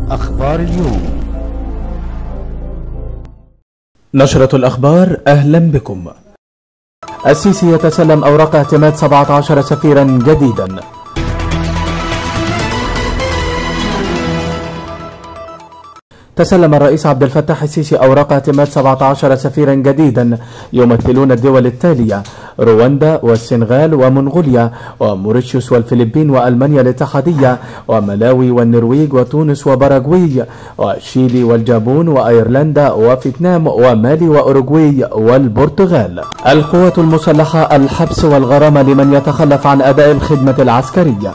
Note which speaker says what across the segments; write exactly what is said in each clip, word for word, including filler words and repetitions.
Speaker 1: أخبار اليوم.
Speaker 2: نشرة الأخبار، أهلا بكم. السيسي يتسلم أوراق اعتماد سبعة عشر سفيرا جديدا. تسلم الرئيس عبد الفتاح السيسي أوراق اعتماد سبعة عشر سفيرا جديدا يمثلون الدول التالية: رواندا والسنغال ومنغوليا وموريتشيوس والفلبين وألمانيا الاتحادية وملاوي والنرويج وتونس وباراغواي وشيلي والجابون وأيرلندا وفيتنام ومالي وأوروغواي والبرتغال. القوات المسلحة: الحبس والغرامة لمن يتخلف عن أداء الخدمة العسكرية.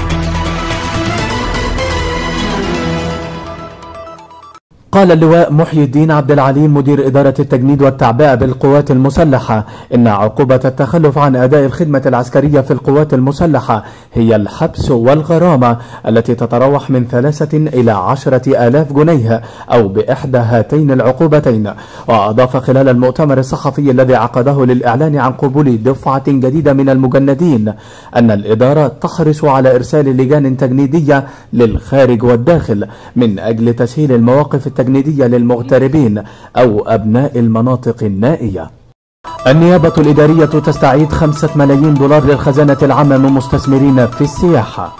Speaker 2: قال اللواء محي الدين عبد العليم مدير إدارة التجنيد والتعبئة بالقوات المسلحة إن عقوبة التخلف عن أداء الخدمة العسكرية في القوات المسلحة هي الحبس والغرامة التي تتراوح من ثلاثة إلى عشرة آلاف جنيه أو بإحدى هاتين العقوبتين. وأضاف خلال المؤتمر الصحفي الذي عقده للإعلان عن قبول دفعة جديدة من المجندين أن الإدارة تحرص على إرسال لجان تجنيدية للخارج والداخل من أجل تسهيل المواقف التجنيدية للمغتربين أو أبناء المناطق النائية. النيابة الإدارية تستعيد خمسة ملايين دولار للخزانة العامة من مستثمرين في السياحة.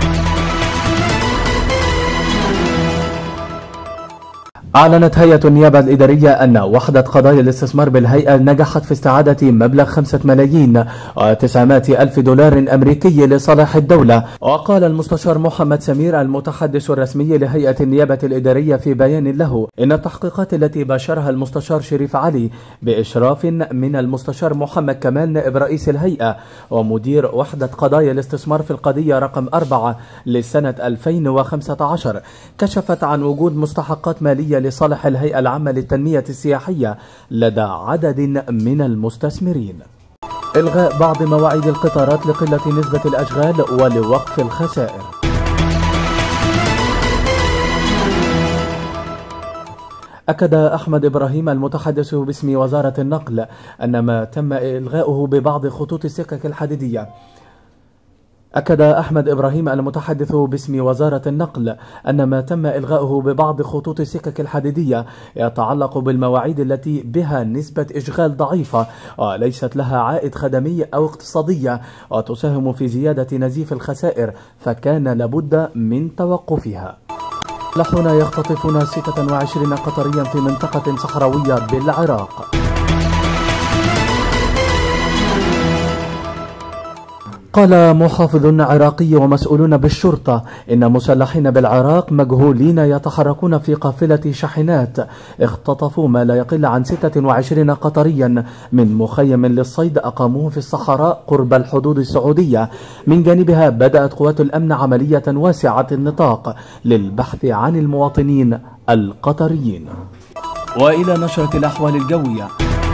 Speaker 2: أعلنت هيئة النيابة الإدارية أن وحدة قضايا الاستثمار بالهيئة نجحت في استعادة مبلغ خمسة ملايين وتسعمائة ألف دولار أمريكي لصالح الدولة. وقال المستشار محمد سمير المتحدث الرسمي لهيئة النيابة الإدارية في بيان له إن التحقيقات التي باشرها المستشار شريف علي بإشراف من المستشار محمد كمال نائب رئيس الهيئة ومدير وحدة قضايا الاستثمار في القضية رقم أربعة لسنة ألفين وخمسة عشر كشفت عن وجود مستحقات مالية لصالح الهيئة العامة للتنمية السياحية لدى عدد من المستثمرين. إلغاء بعض مواعيد القطارات لقلة نسبة الأشغال ولوقف الخسائر. أكد أحمد إبراهيم المتحدث باسم وزارة النقل أن ما تم إلغاؤه ببعض خطوط السكك الحديدية أكد أحمد إبراهيم المتحدث باسم وزارة النقل أن ما تم إلغاؤه ببعض خطوط السكك الحديدية يتعلق بالمواعيد التي بها نسبة إشغال ضعيفة وليست لها عائد خدمي أو اقتصادية وتساهم في زيادة نزيف الخسائر، فكان لابد من توقفها. فلاحون يختطفون ستة وعشرين قطريا في منطقة صحراوية بالعراق. قال محافظ عراقي ومسؤولون بالشرطة إن مسلحين بالعراق مجهولين يتحركون في قافلة شاحنات اختطفوا ما لا يقل عن ستة وعشرين قطريا من مخيم للصيد أقاموه في الصحراء قرب الحدود السعودية. من جانبها بدأت قوات الأمن عملية واسعة النطاق للبحث عن المواطنين القطريين. وإلى نشرة الأحوال الجوية.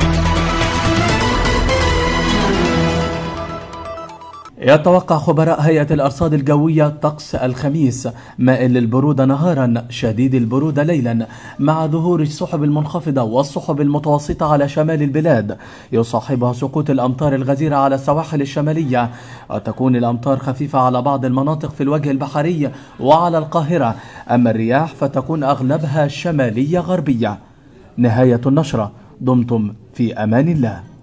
Speaker 2: يتوقع خبراء هيئة الأرصاد الجوية طقس الخميس مائل للبرودة نهارا شديد البرودة ليلا مع ظهور السحب المنخفضة والسحب المتوسطة على شمال البلاد يصاحبها سقوط الأمطار الغزيرة على السواحل الشمالية، وتكون الأمطار خفيفة على بعض المناطق في الوجه البحري وعلى القاهرة، أما الرياح فتكون أغلبها شمالية غربية. نهاية النشرة. دمتم في أمان الله.